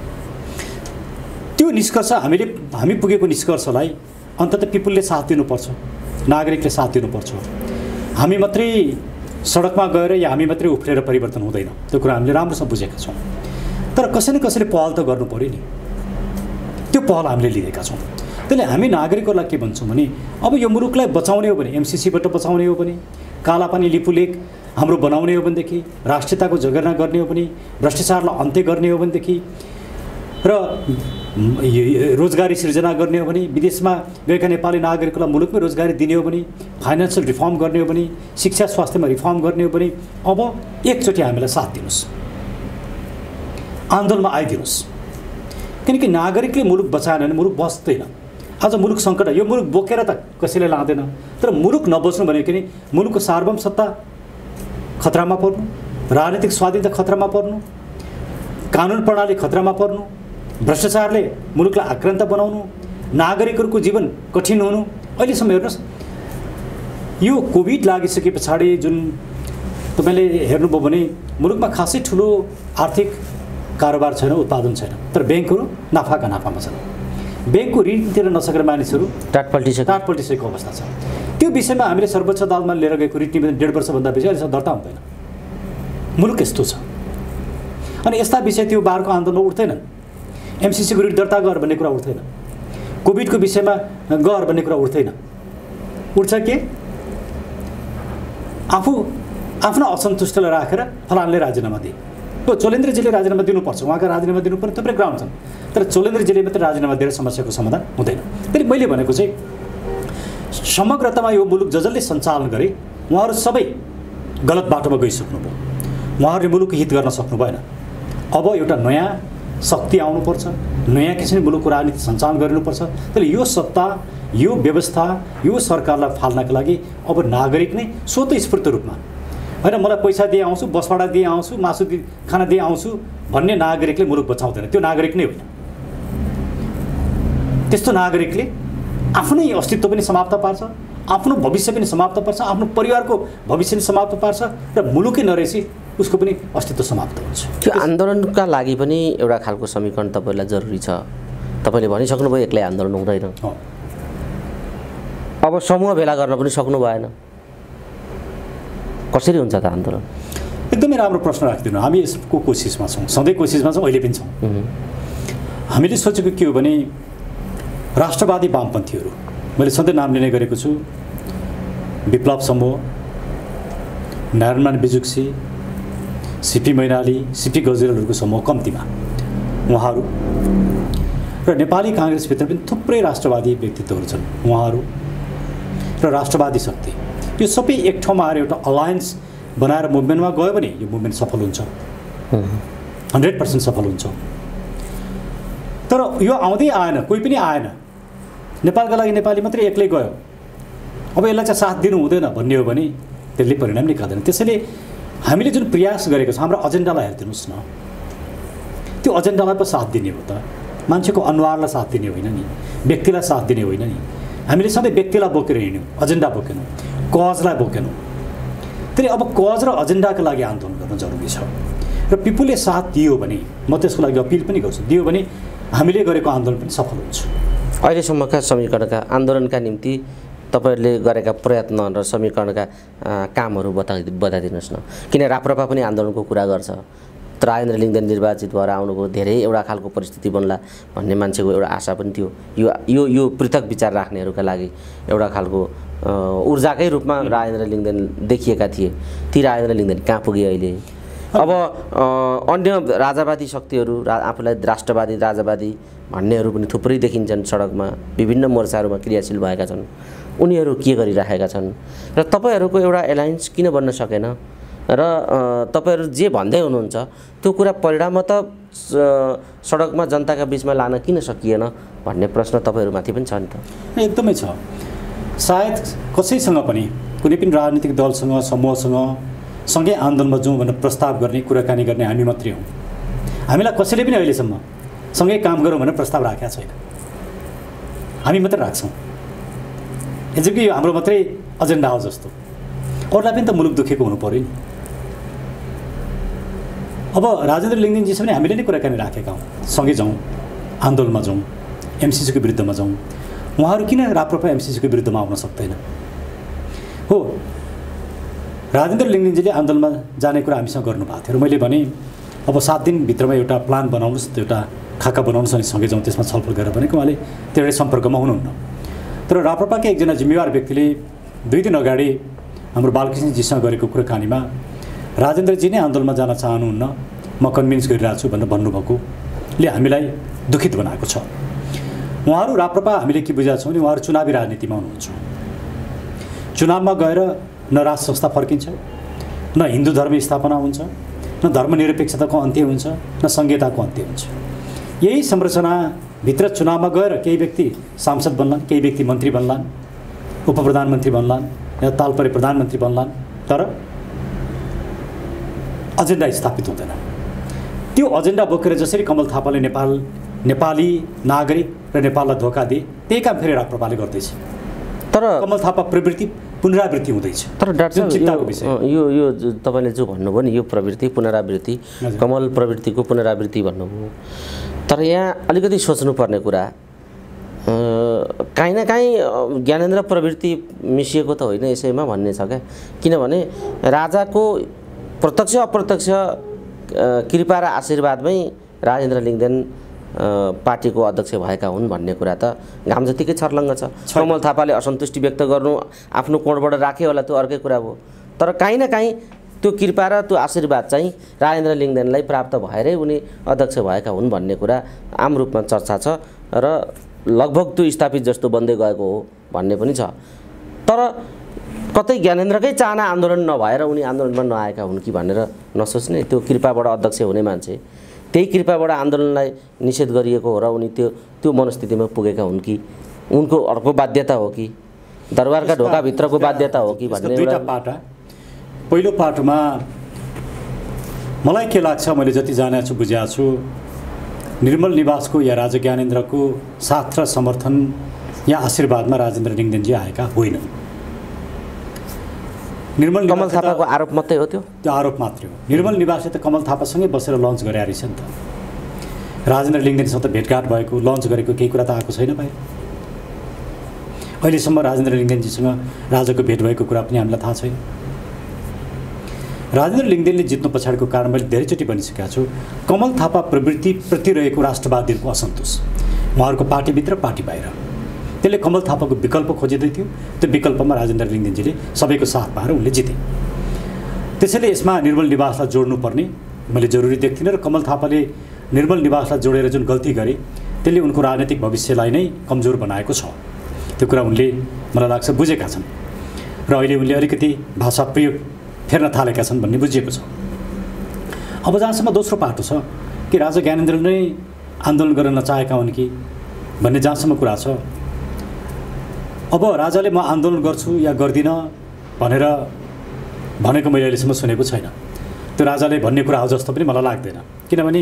त्यो निष्कर्ष हामीले हामी पुगेको निष्कर्षलाई अन्ततः पिपुलले साथ दिनुपर्छ, नागरिकले साथ दिनुपर्छ। हामी मात्रै सडकमा गएर या हामी मात्रै उफ्रेर परिवर्तन हुँदैन, त्यो कुरा हामीले राम्रोसँग बुझेका छौँ। तर कसैले कसैले पहल त गर्नु पऱ्यो नि, त्यो पहल हामीले लिएका छौँ। त्यसले हामी नागरिकहरूलाई के भन्छौँ भने अब यो मुलुकलाई बचाउने हो भने, एमसीसीबाट बचाउने हो भने, कालापानी लिपुलेख हाम्रो बनाउने हो भनेदेखि, राष्ट्रियताको जगेर्ना गर्ने हो भने, भ्रष्टाचारलाई अन्त्य गर्ने हो भनेदेखि र रोजगारी सिर्जना गर्ने हो भने, विदेशमा गएका नेपाली नागरिकलाई मुलुकमै रोजगारी दिने हो भने, फाइनेन्सियल रिफर्म गर्ने हो भने, शिक्षा स्वास्थ्यमा रिफर्म गर्ने हो भने अब एकचोटि हामीलाई साथ दिनुहोस्, आन्दोलनमा आइदिनुहोस्। किनकि नागरिकले मुलुक बचाएन भने मुलुक बस्दैन। आज मुलुक सङ्कट, यो मुलुक बोकेर त कसैले लाँदैन, तर मुलुक नबस्नु भनेको नि मुलुकको सार्वभौम सत्ता खतरामा पर्नु, राजनीतिक स्वाधीनता खतरामा पर्नु, कानुन प्रणाली खतरामा पर्नु, भ्रष्टाचारले मुलुकलाई आक्रान्त बनाउनु, नागरिकहरूको जीवन कठिन हुनु। अहिलेसम्म हेर्नुहोस्, यो कोभिड लागिसके पछाडि जुन तपाईँले हेर्नुभयो भने मुलुकमा खासै ठुलो आर्थिक कारोबार छैन, उत्पादन छैन, तर ब्याङ्कहरू नाफाका नाफामा छन्। ब्याङ्कको ऋण तिर्न नसकेर मानिसहरू टाटपल्टिसके टाटपल्टिसकेको अवस्था छ। त्यो विषयमा हामीले सर्वोच्च अदालतमा लिएर गएको रिट निवेदन डेढ वर्षभन्दा बेसी अहिलेसम्म दर्ता हुँदैन। मुलुक यस्तो छ। अनि यस्ता विषय त्यो बारको आन्दोलनमा उठ्दैनन्। एमसीसीको रिट दर्ता गर भन्ने कुरा उठ्दैन, कोभिडको विषयमा गर भन्ने कुरा उठ्दैन। उठ्छ के? आफू आफ्ना असन्तुष्टलाई राखेर फलानले राजीनामा दिए। त्यो चोलेन्द्रजीले राजीनामा दिनुपर्छ, उहाँका राजीनामा दिनुपर्ने थुप्रै ग्राउन्ड छन्, तर चोलेन्द्रजीले मात्रै राजीनामा दिएर समस्याको समाधान हुँदैन। फेरि मैले भनेको चाहिँ समग्रतामा यो मुलुक ज जसले सञ्चालन गरे उहाँहरू सबै गलत बाटोमा गइसक्नुभयो, उहाँहरूले मुलुकको हित गर्न सक्नु भएन। अब एउटा नयाँ शक्ति आउनुपर्छ, नयाँ किसिमले मुलुकको राजनीति सञ्चालन गरिनुपर्छ। त्यसले यो सत्ता, यो व्यवस्था, यो सरकारलाई फाल्नका लागि अब नागरिक नै स्वतःस्फूर्त रूपमा होइन मलाई पैसा दिए आउँछु, बसभाडा दिए आउँछु, मासु दि खाना दिए आउँछु भन्ने नागरिकले मुलुक बचाउँदैन। त्यो नागरिक नै होइन। त्यस्तो नागरिकले आफ्नै अस्तित्व पनि समाप्त पार्छ, आफ्नो भविष्य पनि समाप्त पार्छ, आफ्नो परिवारको भविष्य पनि समाप्त पार्छ र मुलुकै नरहेपछि उसको पनि अस्तित्व समाप्त हुन्छ। त्यो आन्दोलनका लागि पनि एउटा खालको समीकरण तपाईँलाई जरुरी छ। तपाईँले भनिसक्नुभयो एक्लै आन्दोलन हुँदैन, अब समूह भेला गर्न पनि सक्नु भएन, कसरी हुन्छ त आन्दोलन? एकदमै राम्रो प्रश्न राखिदिनु। हामी यसको कोसिसमा छौँ, सधैँ कोसिसमा छौँ, अहिले पनि छौँ। हामीले सोचेको के हो भने राष्ट्रवादी वामपन्थीहरू, मैले सधैँ नाम लिने गरेको छु, विप्लव समूह, नारायणमान बिजुक्सी, सिपी मैनाली, सिपी गजरेलहरूको समूह, कम्तीमा उहाँहरू र नेपाली काङ्ग्रेसभित्र पनि थुप्रै राष्ट्रवादी व्यक्तित्वहरू छन् उहाँहरू र राष्ट्रवादी शक्ति यो सबै एक ठाउँमा आएर एउटा अलायन्स बनाएर मुभमेन्टमा गयो भने यो मुभमेन्ट सफल हुन्छ, हन्ड्रेड पर्सेन्ट सफल हुन्छ। तर यो आउँदै आएन, कोही पनि आएन, नेपालका लागि नेपाली मात्रै एक्लै गयो, अब यसलाई चाहिँ साथ दिनु हुँदैन भन्ने हो भने त्यसले परिणाम निकाल्दैन। त्यसैले हामीले जुन प्रयास गरेको छ हाम्रो एजेन्डालाई हेरिदिनुहोस् न, त्यो एजेन्डालाई पो साथ दिने हो त, मान्छेको अनुहारलाई साथ दिने होइन नि, व्यक्तिलाई साथ दिने होइन नि। हामीले सधैँ व्यक्तिलाई बोकेर हिँड्यौँ, एजेन्डा बोकेनौँ, कजलाई बोकेनौँ। त्यसले अब कज र एजेन्डाको लागि आन्दोलन गर्न जरुरी छ र पिपुलले साथ दियो भने, म त्यसको लागि अपिल पनि गर्छु, दियो भने हामीले गरेको आन्दोलन पनि सफल हुन्छ। अहिलेसम्मका समीकरणका आन्दोलनका निम्ति तपाईहरूले गरेका प्रयत्न र समीकरणका कामहरू बताइ बताइदिनुहोस् न। किन राप्रपा पनि आन्दोलनको कुरा गर्छ, राजेन्द्र लिङ्गदेन निर्वाचित भएर आउनुभयो, धेरै एउटा खालको परिस्थिति बन्ला भन्ने मान्छेको एउटा आशा पनि थियो। यो यो यो पृथक विचार राख्नेहरूका लागि एउटा खालको ऊर्जाकै रूपमा राजेन्द्र लिङ्गदेन देखिएका थिए। ती राजेन्द्र लिङ्गदेन कहाँ पुगे अहिले? अब अन्य राजावादी शक्तिहरू, रा आफूलाई राष्ट्रवादी राजावादी भन्नेहरू पनि थुप्रै देखिन्छन् सडकमा, विभिन्न मोर्चाहरूमा क्रियाशील भएका छन्। उनीहरू के गरिरहेका छन् र तपाईँहरूको एउटा एलायन्स किन बन्न सकेन र तपाईँहरू जे भन्दै हुनुहुन्छ त्यो कुरा परिणाममा त सडकमा जनताका बिचमा लान किन सकिएन भन्ने प्रश्न तपाईँहरूमाथि पनि छ नि त? एकदमै छ। सायद कसैसँग पनि, कुनै पनि राजनीतिक दलसँग, समूहसँग सँगै आन्दोलनमा जाउँ भनेर प्रस्ताव गर्ने, कुराकानी गर्ने हामी मात्रै हौँ। हामीलाई कसैले पनि अहिलेसम्म सँगै काम गरौँ भनेर प्रस्ताव राखेका छैन, हामी मात्रै राख्छौँ। यसो कि यो हाम्रो मात्रै एजेन्डा हो जस्तो, अरूलाई पनि त मुलुक दुखेको हुनु पऱ्यो नि। अब राजेन्द्र लिङ्गदेनजीसँग पनि हामीले नै कुराकानी राखेका हौँ, सँगै जाउँ, आन्दोलनमा जाउँ, एमसिसीको विरुद्धमा जाउँ। उहाँहरू किन राप्रपा एमसिसीको विरुद्धमा आउन सक्दैन? हो, राजेन्द्र लिङ्गदेनजीले आन्दोलनमा जाने कुरा हामीसँग गर्नुभएको थियो र मैले भने अब सात दिनभित्रमा एउटा प्लान बनाउनुहोस्, एउटा खाका बनाउनुहोस् अनि सँगै जाउँ, त्यसमा छलफल गरेर भनेको उहाँले त्यो सम्पर्कमा हुनुहुन्न। तर राप्रपाका एकजना जिम्मेवार व्यक्तिले दुई दिन अगाडि हाम्रो बालकृष्णजीसँग गरेको कुराकानीमा राजेन्द्रजी नै आन्दोलनमा जान चाहनुहुन्न, म कन्भिन्स गरिरहेको छु भनेर भन्नुभएकोले हामीलाई दुखित बनाएको छ। उहाँहरू राप्रपा हामीले के बुझाएको छौँ भने उहाँहरू चुनावी राजनीतिमा हुनुहुन्छ। चुनावमा गएर न राष्ट्र संस्था फर्किन्छ, न हिन्दू धर्म स्थापना हुन्छ, न धर्मनिरपेक्षताको अन्त्य हुन्छ, न संहिताको अन्त्य हुन्छ। यही संरचनाभित्र चुनावमा गएर केही व्यक्ति सांसद बन्लान्, केही व्यक्ति मन्त्री बन्लान्, उप प्रधानमन्त्री बन्लान् या तालपरे प्रधानमन्त्री बन्लान्, तर एजेन्डा स्थापित हुँदैन। त्यो एजेन्डा बोकेर जसरी कमल थापाले नेपाल नेपाली नागरिक र नेपाललाई धोका दिए, त्यही काम फेरि राप्रपाले गर्दैछ। तर कमल थापा प्रवृत्ति पुनरावृत्ति हुँदैछ। तर डाक्टर चिन्ताको विषय यो यो तपाईँले जो भन्नुभयो नि, यो प्रवृत्ति पुनरावृत्ति, कमल प्रवृत्तिको पुनरावृत्ति भन्नुभयो। तर यहाँ अलिकति सोच्नुपर्ने कुरा, काहीँ न काहीँ ज्ञानेन्द्र प्रवृत्ति मिसिएको त होइन यसैमा भन्ने छ क्या। किनभने राजाको प्रत्यक्ष अप्रत्यक्ष कृपा र आशीर्वादमै राजेन्द्र लिङ्गदेन पार्टीको अध्यक्ष भएका हुन् भन्ने कुरा त घाम जतिकै छर्लङ्ग छ। कमल थापाले असन्तुष्टि व्यक्त गर्नु आफ्नो कोणबाट राख्यो होला, त्यो अर्कै कुरा भयो। तर काहीँ न काहीँ त्यो कृपा र त्यो आशीर्वाद चाहिँ राजेन्द्र लिङ्गदेनलाई प्राप्त भएरै उनी अध्यक्ष भएका हुन् भन्ने कुरा आम रूपमा चर्चा छ र लगभग त्यो स्थापित जस्तो बन्दै गएको हो भन्ने पनि छ। तर कतै ज्ञानेन्द्रकै चाहना आन्दोलन नभएर उनी आन्दोलनमा नआएका हुन् कि भनेर नसोच्ने, त्यो कृपाबाट अध्यक्ष हुने मान्छे, त्यही कृपाबाट आन्दोलनलाई निषेध गरिएको हो र उनी त्यो त्यो मनस्थितिमा पुगेका हुन् कि उनको अर्को बाध्यता हो कि दरबारका ढोकाभित्रको बाध्यता हो कि भन्ने दुईटा पाटा। पहिलो पाटोमा मलाई के लाग्छ, मैले जति जानेको छु बुझेको छु, निर्मल निवासको या राजा ज्ञानेन्द्रको साथ र समर्थन या आशीर्वादमा राजेन्द्र लिङ्गदेनजी आएका होइनन्। निर्मल कमल थापाको आरोप मात्रै हो, त्यो त्यो आरोप मात्रै हो। निर्मल निवासले त कमल थापासँगै बसेर लन्च गरे रहेछ नि त। राजेन्द्र लिङ्गदेनसँग त भेटघाट भएको, लन्च गरेको केही कुरा त आएको छैन बाहिर। अहिलेसम्म राजेन्द्र लिङ्गदेनजीसँग राजाको भेट भएको कुरा पनि हामीलाई थाहा छैन। राजेन्द्र लिङ्गदेनले जित्नु पछाडिको कारण मैले धेरैचोटि भनिसकेको छु, कमल थापा प्रवृत्तिप्रति रहेको राष्ट्रवादीहरूको असन्तोष, उहाँहरूको पार्टीभित्र पार्टी बाहिर, त्यसले कमल थापाको विकल्प खोजिँदै थियो। त्यो विकल्पमा राजेन्द्र लिङ्गदेनजीले सबैको साथ पाएर उनले जिते। त्यसैले यसमा निर्मल निवासलाई जोड्नुपर्ने मैले जरुरी देख्थिनँ र कमल थापाले निर्मल निवासलाई जोडेर जुन गल्ती गरे त्यसले उनको राजनीतिक भविष्यलाई नै कमजोर बनाएको छ। त्यो कुरा उनले मलाई लाग्छ बुझेका छन् र अहिले उनले अलिकति भाषा प्रयोग फेर्न थालेका छन् भन्ने बुझिएको छ। अब जहाँसम्म दोस्रो पाटो छ कि राजा ज्ञानेन्द्र नै आन्दोलन गर्न नचाहेका हुन् कि भन्ने जहाँसम्म कुरा छ, अब राजाले म आन्दोलन गर्छु या गर्दिनँ भनेर भनेको मैले अहिलेसम्म सुनेको छैन। त्यो राजाले भन्ने कुरा हो जस्तो पनि मलाई लाग्दैन, किनभने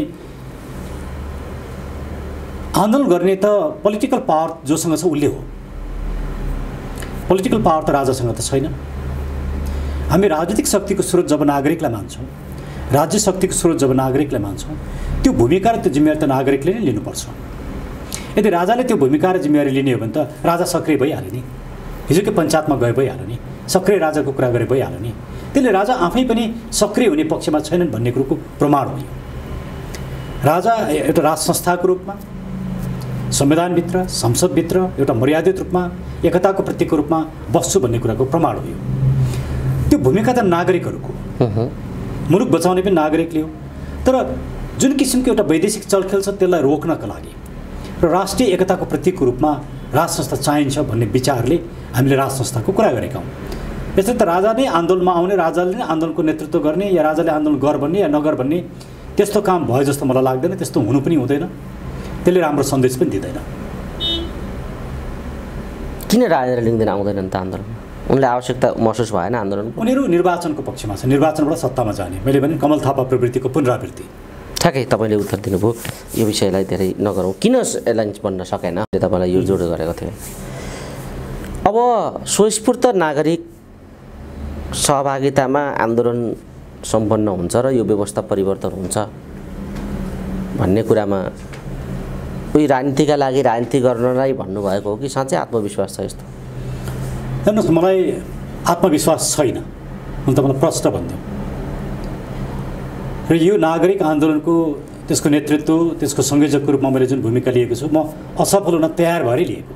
आन्दोलन गर्ने त पोलिटिकल पावर जोसँग छ उसले हो, पोलिटिकल पावर त राजासँग त छैन। हामी राजनीतिक शक्तिको स्रोत जब नागरिकलाई मान्छौँ, राज्य शक्तिको स्रोत जब नागरिकलाई मान्छौँ, त्यो भूमिका र त्यो जिम्मेवारी त नागरिकले नै लिनुपर्छ। यदि राजाले त्यो भूमिका र जिम्मेवारी लिने हो भने त राजा सक्रिय भइहाल्यो नि, हिजोकै पञ्चायतमा गए भइहाल्यो नि, सक्रिय राजाको कुरा गरे भइहाल्यो नि। त्यसले राजा आफै पनि सक्रिय हुने पक्षमा छैनन् भन्ने कुरोको प्रमाण हो। राजा एउटा राज संस्थाको रूपमा, संविधानभित्र, संसदभित्र एउटा मर्यादित रूपमा, एकताको प्रतीकको रूपमा बस्छु भन्ने कुराको प्रमाण हो। त्यो भूमिका त नागरिकहरूको, मुलुक बचाउने पनि नागरिकले हो। तर जुन किसिमको एउटा वैदेशिक चलखेल छ त्यसलाई रोक्नका लागि र राष्ट्रिय एकताको प्रतीकको रूपमा राज संस्था चाहिन्छ भन्ने विचारले हामीले राज संस्थाको कुरा गरेका हौँ। यसले त राजा नै आन्दोलनमा आउने, राजाले नै आन्दोलनको नेतृत्व गर्ने या राजाले आन्दोलन गर भन्ने या नगर भन्ने त्यस्तो काम भयो जस्तो मलाई लाग्दैन। त्यस्तो हुनु पनि हुँदैन, त्यसले राम्रो सन्देश पनि दिँदैन। किन राजाले लिँदैन आउँदैनन् त आन्दोलनमा? उनले आवश्यकता महसुस भएन आन्दोलन? उनीहरू निर्वाचनको पक्षमा छ, निर्वाचनबाट सत्तामा जाने। मैले भने कमल थापा प्रवृत्तिको पुनरावृत्ति। ठ्याक्कै तपाईँले उत्तर दिनुभयो। यो विषयलाई धेरै नगरौँ, किन एलायन्स बन्न सकेन तपाईँलाई यो जोड गरेको थिएँ। अब स्वस्फूर्त नागरिक सहभागितामा आन्दोलन सम्पन्न हुन्छ र यो व्यवस्था परिवर्तन हुन्छ भन्ने कुरामा उही राजनीतिका लागि राजनीति गर्नलाई भन्नुभएको हो कि साँच्चै आत्मविश्वास छ यस्तो? हेर्नुहोस्, मलाई आत्मविश्वास छैन, म तपाईँलाई प्रश्न भनिदिउँ। र यो नागरिक आन्दोलनको त्यसको नेतृत्व, त्यसको संयोजकको रूपमा मैले जुन भूमिका लिएको छु, म असफल हुन तयार भएरै लिएको।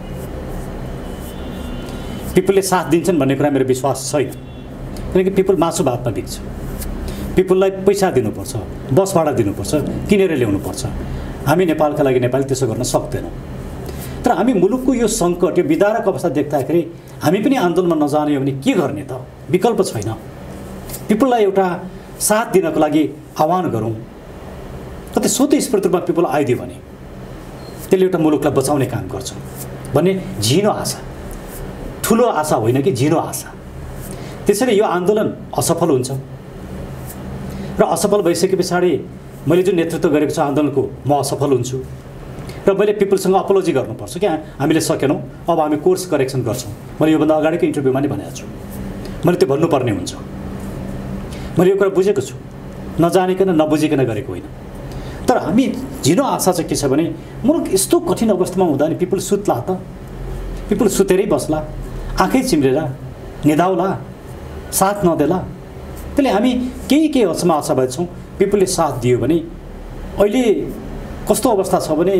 पिपुलले साथ दिन्छन् भन्ने कुरा मेरो विश्वास छैन, किनकि पिपुल मासु भातमा बिक्छ। पिपुललाई पैसा दिनुपर्छ, बस भाडा दिनुपर्छ, किनेर ल्याउनुपर्छ। हामी नेपालका लागि नेपाली त्यसो गर्न सक्दैनौँ। तर हामी मुलुकको यो सङ्कट, यो विदारक अवस्था देख्दाखेरि हामी पनि आन्दोलनमा नजाने हो भने के गर्ने त? विकल्प छैन। पिपुललाई एउटा साथ दिनको लागि आह्वान गरौँ, कतै स्वतःस्फूर्त रूपमा पिपुल आइदियो भने त्यसले एउटा मुलुकलाई बचाउने काम गर्छ भन्ने झिनो आशा, ठुलो आशा होइन कि झिनो आशा। त्यसैले यो आन्दोलन असफल हुन्छ र असफल भइसके पछाडि मैले जुन नेतृत्व गरेको छु आन्दोलनको, म असफल हुन्छु र मैले पिपुलसँग अपोलोजी गर्नुपर्छ कि हामीले सकेनौँ, अब हामी कोर्स करेक्सन गर्छौँ। मैले योभन्दा अगाडिको इन्टरभ्यूमा नै भनेको छु, मैले त्यो भन्नुपर्ने हुन्छ। मैले यो कुरा बुझेको छु, नजानिकन नबुझिकन गरेको होइन। तर हामी झिनो आशा चाहिँ के छ भने मुलुक यस्तो कठिन अवस्थामा हुँदा नि पिपुल सुत्ला त, पिपुल सुतेरै बस्ला, आँखै चिम्रेर निदाउला, साथ नदेला। त्यसले हामी केही केही हदसम्म आशावादी छौँ। पिपुलले साथ दियो भने अहिले कस्तो अवस्था छ भने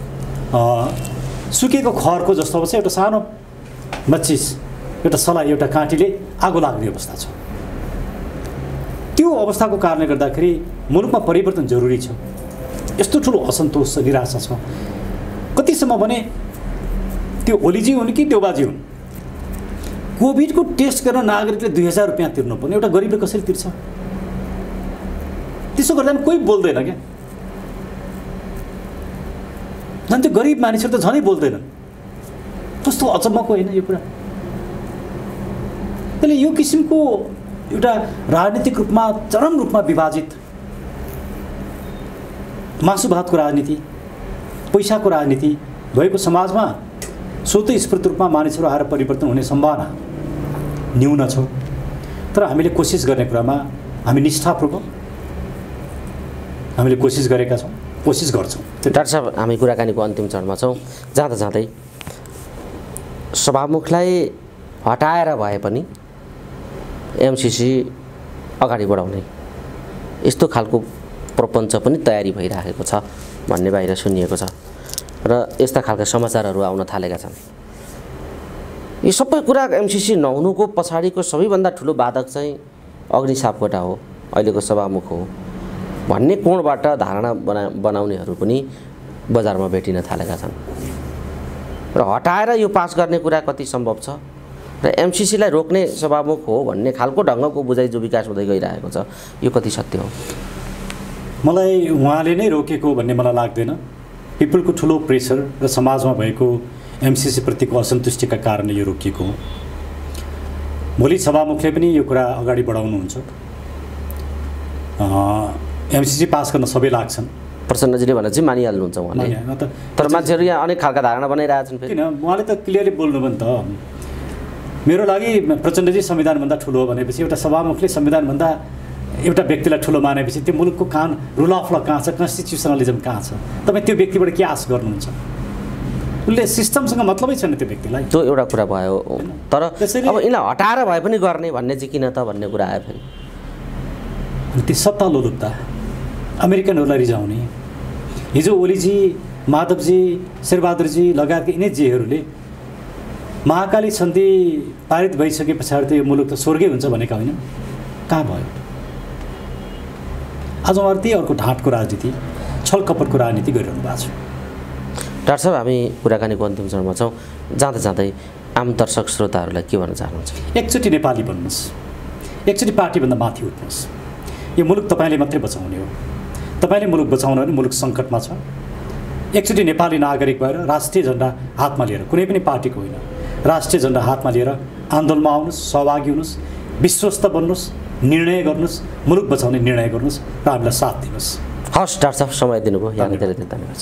सुकेको खरको जस्तो अवस्था, एउटा सानो मच्चिस, एउटा सलाई, एउटा काँटीले आगो लाग्ने अवस्था छ। त्यो अवस्थाको कारणले गर्दाखेरि मुलुकमा परिवर्तन जरुरी छ। यस्तो ठुलो असन्तोष छ, निराशा छ। कतिसम्म भने त्यो ओलीजी हुन् कि देउबाजी हुन्, कोभिडको टेस्ट गर्न नागरिकले दुई हजार रुपियाँ तिर्नुपर्ने, एउटा गरिबले कसरी तिर्छ? त्यसो गर्दा पनि कोही बोल्दैन क्या। झन् त्यो गरिब मानिसहरू त झनै बोल्दैनन्। कस्तो अचम्मको होइन यो कुरा? त्यसले यो किसिमको एउटा राजनीतिक रूपमा चरम रूपमा विभाजित मासु भातको राजनीति, पैसाको राजनीति भएको समाजमा स्वतःस्फूर्त रूपमा मानिसहरू आएर परिवर्तन हुने सम्भावना न्यून छ। तर हामीले कोसिस गर्ने कुरामा हामी निष्ठापूर्वक हामीले कोसिस गरेका छौँ, कोसिस गर्छौँ। डाक्टर साहब, हामी कुराकानीको अन्तिम चरणमा छौँ। जाँदा जाँदै सभामुखलाई हटाएर भए पनि एमसिसी अगाडि बढाउने यस्तो खालको प्रपञ्च पनि तयारी भइरहेको छ भन्ने बाहिर सुनिएको छ र यस्ता खालका समाचारहरू आउन थालेका छन्। यो सबै कुरा एमसिसी नहुनुको पछाडिको सबैभन्दा ठुलो बाधक चाहिँ अग्नि सापकोटा हो, अहिलेको सभामुख हो भन्ने कोणबाट धारणा बना बनाउनेहरू पनि बजारमा भेटिन थालेका छन् र हटाएर यो पास गर्ने कुरा कति सम्भव छ र एमसीसीलाई रोक्ने सभामुख हो भन्ने खालको ढङ्गको बुझाइ जो विकास हुँदै गइरहेको छ यो कति सत्य हो? मलाई उहाँले नै रोकेको भन्ने मलाई लाग्दैन। पिपलको ठुलो प्रेसर र समाजमा भएको एमसीसी प्रतिको असन्तुष्टिका कारणले यो रोकिएको हो। भोलि सभामुखले पनि यो कुरा अगाडि बढाउनुहुन्छ। एमसीसी पास गर्न सबै लाग्छन्। प्रचण्डजीले भने चाहिँ मानिहाल्नुहुन्छ उहाँले, तर मान्छेहरू यहाँ अनेक खालका धारणा बनाइरहेछन्। किन उहाँले त क्लियरली बोल्नु पनि त मेरो लागि प्रचण्डजी संविधानभन्दा ठुलो हो भनेपछि एउटा सभामुखले संविधानभन्दा एउटा व्यक्तिलाई ठुलो मानेपछि त्यो मुलुकको कान रुल अफ ल कहाँ छ, कन्स्टिट्युसनलिजम कहाँ छ? तपाईँ त्यो व्यक्तिबाट के आश गर्नुहुन्छ? उसले सिस्टमसँग मतलबै छैन त्यो व्यक्तिलाई। त्यो एउटा कुरा भयो, तर अब यिनलाई हटाएर भए पनि गर्ने भन्ने चाहिँ किन त भन्ने कुरा आयो फेरि। त्यो सत्ता लोलुप्ता अमेरिकनहरूलाई रिझाउने, हिजो ओलीजी, माधवजी, शेरबहादुरजी लगायतका यिनै जेहरूले महाकाली सन्धि पारित भइसके पछाडि त यो मुलुक त स्वर्गै हुन्छ भनेका होइन, कहाँ भयो? आज उहाँहरू त्यही अर्को ढाँटको राजनीति, छलकपटको राजनीति गरिरहनु भएको छ। डाक्टर साहब, हामी कुराकानीको अन्तिम चरणमा छौँ। जाँदा जाँदै आम दर्शक श्रोताहरूलाई के भन्न चाहनुहुन्छ? एकचोटि नेपाली बन्नुहोस्, एकचोटि पार्टीभन्दा माथि उठ्नुहोस्। यो मुलुक तपाईँले मात्रै बचाउने हो। तपाईँले मुलुक बचाउनु भने मुलुक सङ्कटमा छ। एकचोटि नेपाली नागरिक भएर राष्ट्रिय झन्डा हातमा लिएर, कुनै पनि पार्टीको होइन, राष्ट्रिय झन्डा हातमा लिएर आन्दोलनमा आउनुहोस्, सहभागी हुनुहोस्, विश्वस्त बन्नुहोस्, निर्णय गर्नुहोस्, मुलुक बचाउने निर्णय गर्नुहोस् र हामीलाई साथ दिनुहोस्। हस् डाक्टर साहब, समय दिनुभयो। यहाँलाई धेरै धेरै धन्यवाद।